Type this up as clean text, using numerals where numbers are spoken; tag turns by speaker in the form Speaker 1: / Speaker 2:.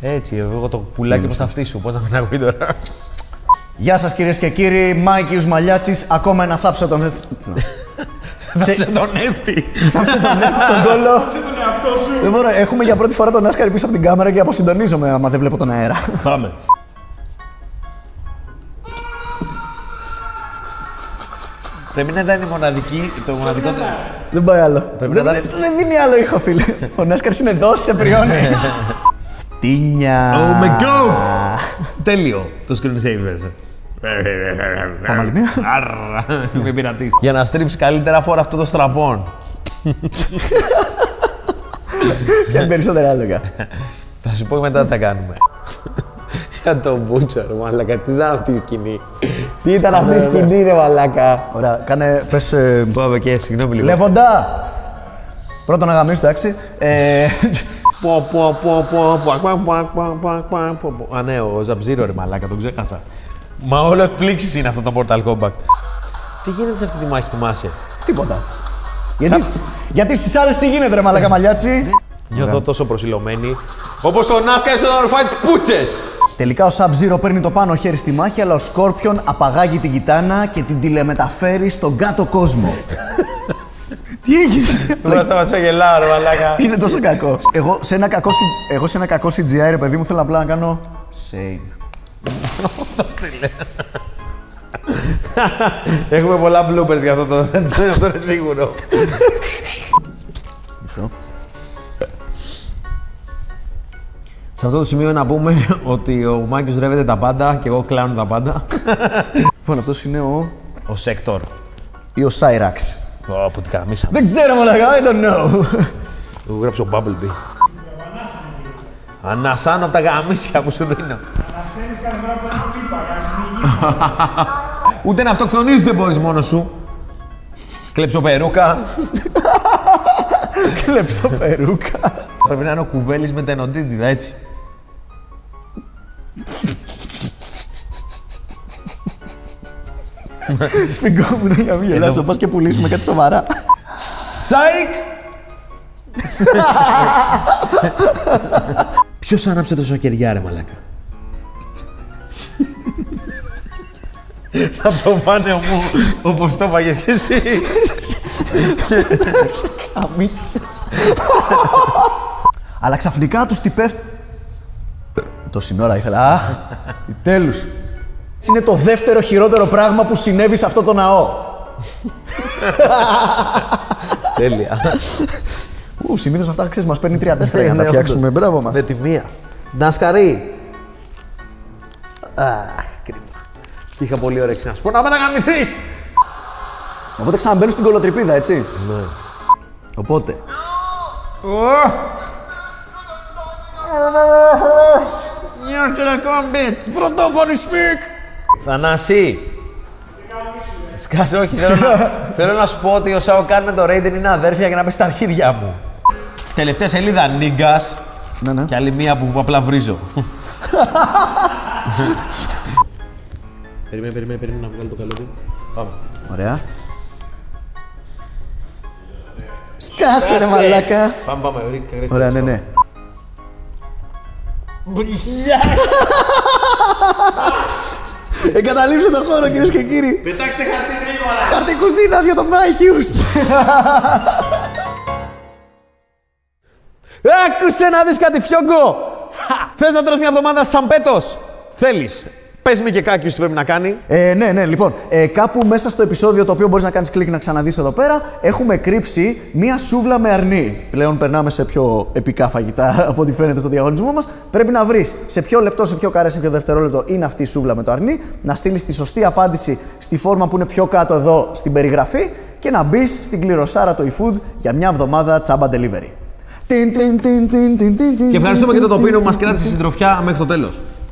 Speaker 1: Έτσι, εγώ το πουλάκι προς τα αυτή σου. Πώς να μην ακούει τώρα.
Speaker 2: Γεια σας κυρίες και κύριοι, Μάικιος Μαλιάτσης. Ακόμα ένα θάψε τον
Speaker 1: Θάψε τον νεύτη.
Speaker 2: Θάψε τον νεύτη στον κόλο.
Speaker 3: Θάψε τον εαυτό σου.
Speaker 2: Δεν μπορώ, έχουμε για πρώτη φορά τον Άσκαρη πίσω από την κάμερα και αποσυντονίζομαι άμα δεν βλέπω τον αέρα.
Speaker 1: Πάμε. Πρέπει να ήταν η μοναδική, το μοναδικό.
Speaker 2: Δεν πάει άλλο.
Speaker 1: να
Speaker 2: Δεν δίνει άλλο ήχο, φίλε. Ο Νάσκαρης είναι εδώ, σε πριώνει. Φτίνια.
Speaker 1: Oh my god! Τέλειο το screen saver.
Speaker 2: Πάμε άλλη μία.
Speaker 1: Με πειρατής. Για να στρίψει καλύτερα φορά αυτό το στραπών.
Speaker 2: Πιάνει περισσότερα άλογα.
Speaker 1: Θα σου πω μετά τι θα κάνουμε. Για τον Μπούτσορ, μαλάκα, τι ήταν αυτή η σκηνή. Τι ήταν αυτή η σκηνή, ρε μαλάκα.
Speaker 2: Ωραία, κάνε, πες...
Speaker 1: Πάμε και, συγγνώμη λίγο.
Speaker 2: Λεβοντά! Πρώτον να γαμίσεις, εντάξει.
Speaker 1: Α, ναι, ο Ζαμπζίρο, ρε μαλάκα, τον ξέχασα. Μα όλο εκπλήξεις είναι αυτό το Mortal Kombat. Τι γίνεται σε αυτή τη μάχη, θυμάσαι?
Speaker 2: Τίποτα. Γιατί στις άλλες τι γίνεται, ρε μαλάκα Μαλιάτση.
Speaker 1: Νιώθω τόσο προσιλωμένη. Όπως ο Νάσκαρης όταν ορφάει τις πούτσες.
Speaker 2: Τελικά ο Sub-Zero παίρνει το πάνω χέρι στη μάχη, αλλά ο Scorpion απαγάγει την κιτάνα και την τηλεμεταφέρει στον κάτω κόσμο. Τι έγινε?
Speaker 1: Μπορώ να σταματήσω γελάω, ρε μαλάκα.
Speaker 2: Είναι τόσο κακό. Εγώ σε ένα κακό CGI, ρε παιδί μου, θέλω απλά να κάνω... Save.
Speaker 1: Έχουμε πολλά bloopers για αυτό το... Αυτό είναι σίγουρο.
Speaker 2: Μισό.
Speaker 1: Σε αυτό το σημείο να πούμε ότι ο Μάκης ρεύεται τα πάντα και εγώ κλάω τα πάντα.
Speaker 2: Λοιπόν, αυτός είναι ο...
Speaker 1: Ο Σέκτορ.
Speaker 2: ή ο Cyrax.
Speaker 1: Ω, που την καμίσαμε.
Speaker 2: Δεν ξέρω, μαλάκα, I don't know.
Speaker 1: Εγώ γράψω Bumblebee. Ανασάνω από τα γαμίσια που σου δίνω.
Speaker 3: Ανασένεις κάθε φορά που έχω τύπα,
Speaker 1: Ούτε να αυτοκτονείς δεν μπορείς μόνος σου. Κλέψω περούκα.
Speaker 2: Κλέψω περούκα.
Speaker 1: Πρέπει να είναι ο Κουβέλης με την οντίτιδα, έτσι.
Speaker 2: Σφιγγόμουν για μην γελάσω, πας και πουλήσουμε κάτι σοβαρά.
Speaker 1: Σάικ! Ποιος άναψε το σοκεριά, ρε μαλάκα? Θα το πάνε μου, όπως το πάγες και εσύ.
Speaker 2: Αμίσ. Αλλά ξαφνικά τους τυπεύει... Τόση ώρα ήθελα. Αχ, τέλους. Είναι το δεύτερο χειρότερο πράγμα που συνέβη σε αυτό το ναό.
Speaker 1: Τέλεια.
Speaker 2: Συνήθως αυτά, ξέρεις, μας παίρνει 3-4 για να τα φτιάξουμε. Μπράβο μας.
Speaker 1: Με τη μία. Νασκαρί. Αχ, κρίμα. Και είχα πολύ όρεξη να σου πω να με αναγαμηθείς.
Speaker 2: Οπότε ξαναμπαίνουν στην κολοτρυπίδα, έτσι.
Speaker 1: Ναι.
Speaker 2: Οπότε. Φροντόφωνη Σμικ!
Speaker 1: Θανάση. Σκάσε, όχι. Θέλω να σου πω ότι ο Σάο Κάν με το Raiden είναι αδέρφια για να πέσει στα αρχίδια μου. Τελευταία σελίδα νίγκας.
Speaker 2: Ναι.
Speaker 1: Και άλλη μία που απλά βρίζω. Περίμενε να βγάλω το καλό του. Πάμε.
Speaker 2: Ωραία. Σκάσε ρε μαλάκα.
Speaker 1: Πάμε.
Speaker 2: Ωραία, ναι. Εγκαταλείψτε τον χώρο, κυρίες και κύριοι.
Speaker 1: Πετάξτε χαρτί γρήγορα.
Speaker 2: Χαρτί κουζίνας για τον Μάικιους.
Speaker 1: Άκουσε να δεις κάτι, Φιόγκο. Θες να τρως μια εβδομάδα σαν πέτος? Θέλεις. Πες με και κάκιους τι πρέπει να κάνει.
Speaker 2: Ναι, λοιπόν. Κάπου μέσα στο επεισόδιο το οποίο μπορείς να κάνεις κλικ να ξαναδείς εδώ πέρα, έχουμε κρύψει μία σούβλα με αρνί. Πλέον περνάμε σε πιο επικά φαγητά από ό,τι φαίνεται στο διαγωνισμό μας. Πρέπει να βρεις σε ποιο λεπτό, σε ποιο καρέ, σε ποιο δευτερόλεπτο είναι αυτή η σούβλα με το αρνί, να στείλεις τη σωστή απάντηση στη φόρμα που είναι πιο κάτω εδώ στην περιγραφή και να μπεις στην κληροσάρα το eFood για μια εβδομάδα τσάμπα delivery.
Speaker 1: Και ευχαριστούμε και το τοπίο που μας κράτησε συντροφιά μέχρι το τέλος.